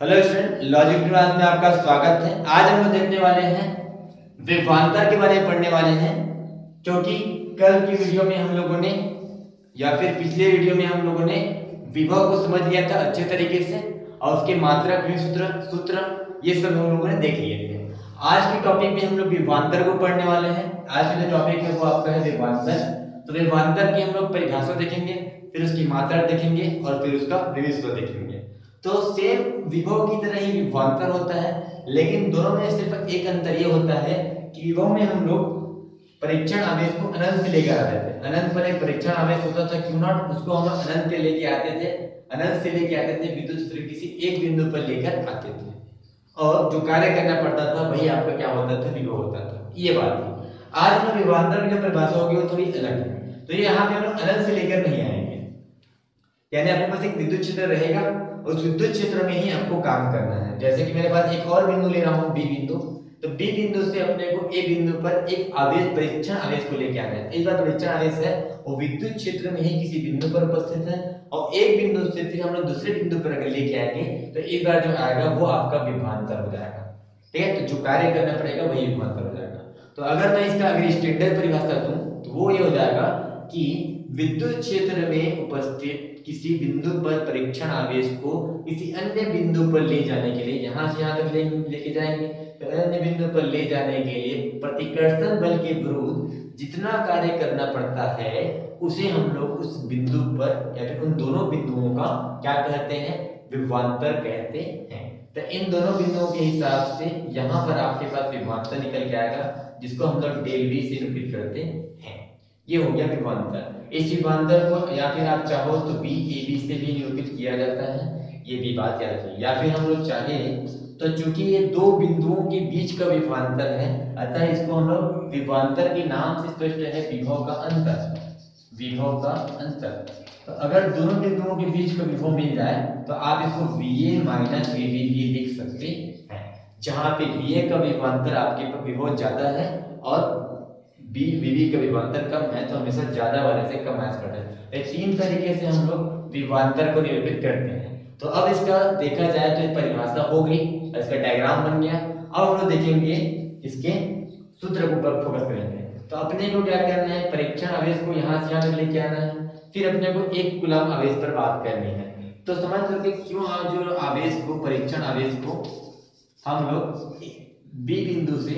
Hello student, logic class में आपका स्वागत है। आज हम लोग देखने वाले हैं विभवांतर के बारे में पढ़ने वाले हैं, क्योंकि कल की वीडियो में हम लोगों ने या फिर पिछले वीडियो में हम लोगों ने विभव को समझ लिया था अच्छे तरीके से और उसके मात्रक सूत्र ये सब हम लोगों ने देख लिए थे। आज के टॉपिक में हम लोग विभवांतर को पढ़ने वाले हैं। आज का जो टॉपिक है वो आपका है विभवांतर। तो विभवांतर की हम लोग परिभाषा देखेंगे, फिर उसकी मात्रा देखेंगे और फिर उसका विभव देखेंगे। तो सेम विभव की तरह ही विभवांतर होता है, लेकिन दोनों में सिर्फ एक अंतर ये होता है कि विभव में हम लोग परीक्षण आवेश को अनंत से लेकर आते थे। अनंत पर एक परीक्षण आवेश होता था क्यू नॉट, उसको हम अनंत से लेके आते थे। अनंत से लेके आते थे, विद्युत क्षेत्र किसी एक बिंदु पर लेकर आते थे और जो कार्य करना पड़ता था वही आपका क्या होता था, विभव होता था। ये बात थी। आज हम विभवांतर की जो परिभाषा होगी वो थोड़ी अलग है। तो ये यहाँ पे हम लोग अनंत से लेकर नहीं आएंगे, यानी अपने पास एक विद्युत क्षेत्र रहेगा, उस विद्युत क्षेत्र में ही आपको काम करना है। जैसे कि मेरे पास एक और बिंदु ले रहा हूँ बी बिंदु, तो बी बिंदु से अपने को ए बिंदु पर एक आवेश परीक्षण आवेश को लेके आना है। एक बार परीक्षण आवेश है वो विद्युत क्षेत्र में ही किसी बिंदु पर उपस्थित है और एक बिंदु से फिर हम लोग दूसरे बिंदु पर अगर लेके आएंगे तो एक बार जो आएगा वो आपका विभवांतर हो जाएगा। ठीक है, तो जो कार्य करना पड़ेगा वही विभवांतर हो जाएगा। तो अगर मैं इसका अगर स्टैंडर्ड परिभाषा दूं तो वो ये हो जाएगा कि विद्युत क्षेत्र में उपस्थित किसी बिंदु पर परीक्षण आवेश को किसी अन्य बिंदु पर ले जाने के लिए, यहां से यहां तक लेके जाएंगे, तो अन्य बिंदु पर ले जाने के लिए प्रतिकर्षण बल के विरुद्ध जितना कार्य करना पड़ता है उसे हम लोग उस बिंदु पर या फिर उन दोनों बिंदुओं का क्या कहते हैं, विभवांतर कहते हैं। तो इन दोनों बिंदुओं के हिसाब से यहाँ पर आपके पास विभवांतर निकल के आएगा, जिसको हम लोग डेल वी से निरूपित करते हैं। ये हो गया विभवांतर। इस विभवांतर को या फिर आप चाहो तो बी ए बी से भी निरूपित किया जाता है, ये भी बात याद रखिए। या फिर हम लोग चाहे तो चूंकि ये दो बिंदुओं के बीच का विभवांतर है, अतः इसको हम लोग विभवांतर के नाम से स्पष्ट है विभव का अंतर। विभव का अंतर, तो अगर दोनों बिंदुओं के बीच का विभव मिल जाए तो आप इसको VA माइनस VB भी लिख सकते हैं, जहां पे VA का विभवांतर आपके पर विभव ज्यादा है और VB का विभवांतर कम है, तो हमेशा ज्यादा वाले से कम मैच करना है। ये तीन तरीके से हम लोग विभवांतर को निरूपित करते हैं। तो अब इसका देखा जाए तो परिभाषा हो गई, इसका डायग्राम बन गया। अब हम लोग देखेंगे इसके सूत्र के ऊपर फोकस करेंगे। तो अपने को क्या करना है, परीक्षण आवेश को यहाँ से यहाँ तक लेके आना है, फिर अपने को एक कूलम आवेश पर बात करनी है। तो समझ लो कि क्यों जो आवेश को, परीक्षण आवेश को हम लोग बी बिंदु से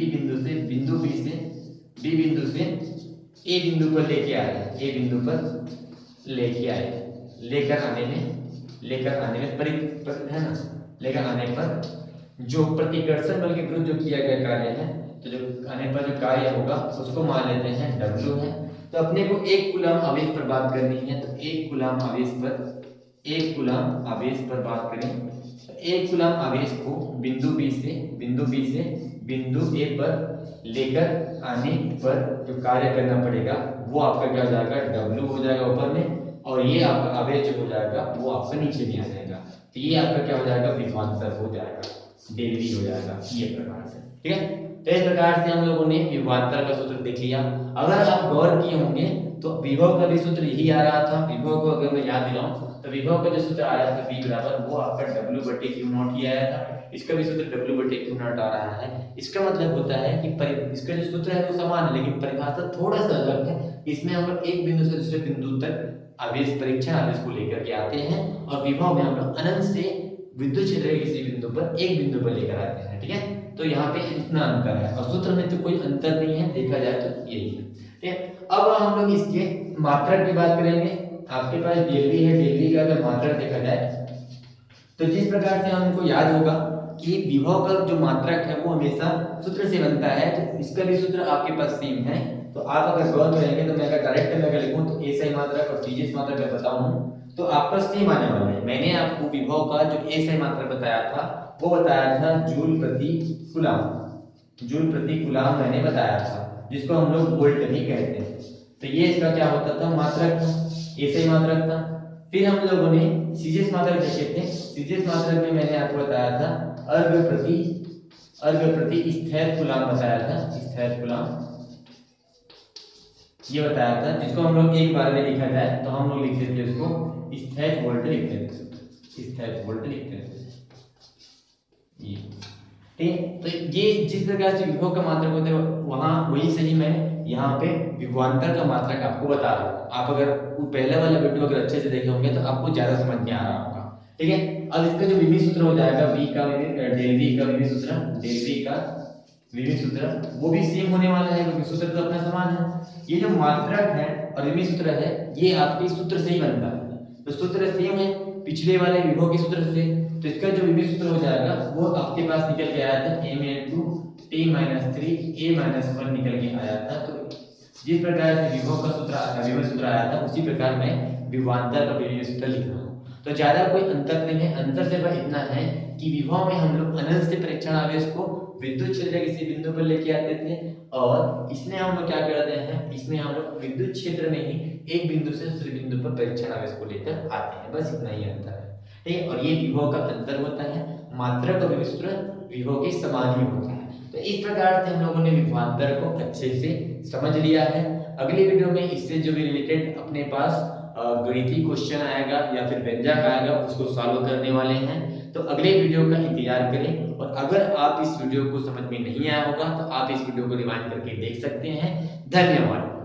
बिंदु बी बिंदु से ए बिंदु पर लेके आए, ए बिंदु पर लेके आए, लेकर आने में है ना, लेकर आने पर जो प्रतिकर्षण बल के विरुद्ध जो किया गया कार्य है, तो जो आने पर जो कार्य होगा उसको मान लेते हैं W है। तो अपने को एक कूलम आवेश पर बात करनी है, तो एक कूलम आवेश पर बात करें तो एक कूलम आवेश को बिंदु B से बिंदु A पर लेकर आने पर जो कार्य करना पड़ेगा वो आपका क्या हो जाएगा, W हो जाएगा ऊपर में, और ये आपका आवेश जो हो जाएगा वो आपका नीचे में आ जाएगा। तो ये आपका क्या हो जाएगा, विभवांतर हो जाएगा, डेल वी हो जाएगा, ये प्रकार से। ठीक है, तो इस प्रकार से हम लोगों ने विभवांतर का सूत्र देख लिया। अगर आप गौर किए होंगे तो विभव का भी सूत्र यही आ रहा था। विभव को अगर मैं याद दिलाऊं तो विभव का जो सूत्र आया था V बराबर वो आपका W बटे क्यू नॉट ही आया था। इसका भी सूत्र W बटे क्यू नॉट आ रहा है। इसका मतलब होता है कि इसका जो सूत्र है वो समान है, लेकिन परिभाषा थोड़ा सा अलग है। इसमें हम लोग एक बिंदु से दूसरे बिंदु तक आवेश, परीक्षण आवेश को लेकर के आते हैं, और विभव में हम लोग अनंत से विद्युत क्षेत्र के किसी बिंदु पर एक बिंदु पर लेकर आते हैं। ठीक है, तो यहाँ पे इतना अंतर है और सूत्र में तो कोई अंतर नहीं है, देखा जाए तो यही है। ठीक है, अब हम लोग इसके मात्रक की बात करेंगे। आपके पास डेल वी है, डेल वी का अगर मात्रक देखा जाए तो जिस प्रकार से हमको याद होगा कि विभव का जो मात्रक है वो हमेशा सूत्र से बनता है, तो इसका भी सूत्र आपके पास सेम है। तो आप अगर गौर करेंगे तो मैं अगर डायरेक्ट में अगर लिखूं तो एसआई मात्रक और सीजीएस मात्रक अगर बताऊं तो आपका सेम आने वाला है। मैंने आपको विभव का जो एसआई मात्रक बताया था वो बताया था जूल प्रति कूलम मैंने बताया था, जिसको हम लोग वोल्ट भी कहते हैं। तो ये इसका क्या होता था, मात्रक था, एसआई मात्रक था। फिर हम लोगों ने सीजीएस मात्रक देखे थे। सीजीएस मात्रक में मैंने आपको बताया था अर्ग प्रति स्थिर कूलम बताया था, स्थिर कूलम ये बताया था, जिसको हम लोग एक बार में लिखा जाए तो हम लोग लिखते थे उसको स्थिर वोल्ट लिखते थे। ये, ठीक है। तो ये जिस प्रकार से विभव का मात्रक होता है वहां वही सही मैं यहाँ पे विभवांतर का मात्रक आपको बता रहा हूँ। आप अगर वो पहले वाला वीडियो अगर अच्छे से देखे होंगे तो आपको ज्यादा समझ में आ रहा होगा, ठीक है। अब इसका जो विभव सूत्र हो जाएगा v का डेल v का विभव सूत्र, डेल v का विभव सूत्र वो भी सेम होने वाला है क्योंकि सूत्र तो अपना समान है। ये जो मात्रक है और विभव सूत्र है ये आपके सूत्र से ही बनता है, तो सूत्र सेम है पिछले वाले विभव के सूत्र से, तो इसका जो विभव सूत्र हो जाएगा वो आपके पास निकल के आया था m into t minus 3 a minus 1 निकल के आया था। तो जिस प्रकार से विभव का सूत्र विभव सूत्र आया था उसी प्रकार मैं विभवांतर का विभव सूत्र लिख रहा हूँ। तो ज्यादा कोई अंतर नहीं है, अंतर सिर्फ इतना है कि विभव में हम लोग अनंत से परीक्षण आवेश को विद्युत क्षेत्र किसी बिंदु पर लेके आते थे और इसमें हम लोग क्या करते हैं, इसमें हम लोग विद्युत क्षेत्र में ही एक बिंदु से दूसरे बिंदु पर परीक्षण आवेश को लेकर आते हैं, बस इतना ही अंतर है, ठीक है। और ये विभव का अंतर होता है, मात्रक और विभव सूत्र विभव के समान ही होता है। तो इस प्रकार से हम लोगों ने विभवांतर को अच्छे से समझ लिया है। अगली वीडियो में इससे जो भी रिलेटेड अपने पास गणितीय क्वेश्चन आएगा या फिर व्यंजक आएगा उसको सॉल्व करने वाले हैं, तो अगले वीडियो का इंतजार करें। और अगर आप इस वीडियो को समझ में नहीं आया होगा तो आप इस वीडियो को रिवाइंड करके देख सकते हैं। धन्यवाद।